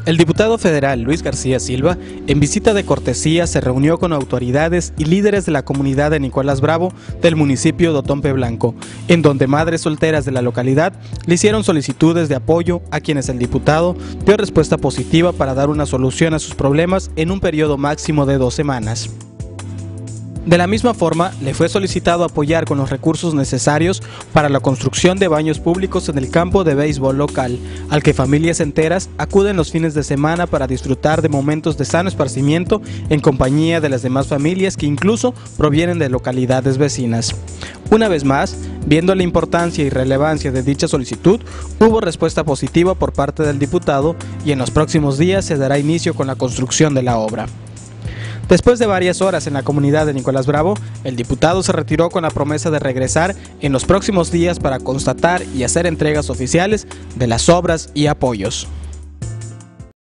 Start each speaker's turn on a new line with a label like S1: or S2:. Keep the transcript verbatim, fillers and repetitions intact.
S1: El diputado federal Luis García Silva, en visita de cortesía, se reunió con autoridades y líderes de la comunidad de Nicolás Bravo del municipio de Otompe Blanco, en donde madres solteras de la localidad le hicieron solicitudes de apoyo a quienes el diputado dio respuesta positiva para dar una solución a sus problemas en un periodo máximo de dos semanas. De la misma forma, le fue solicitado apoyar con los recursos necesarios para la construcción de baños públicos en el campo de béisbol local, al que familias enteras acuden los fines de semana para disfrutar de momentos de sano esparcimiento en compañía de las demás familias que incluso provienen de localidades vecinas. Una vez más, viendo la importancia y relevancia de dicha solicitud, hubo respuesta positiva por parte del diputado y en los próximos días se dará inicio con la construcción de la obra. Después de varias horas en la comunidad de Nicolás Bravo, el diputado se retiró con la promesa de regresar en los próximos días para constatar y hacer entregas oficiales de las obras y apoyos.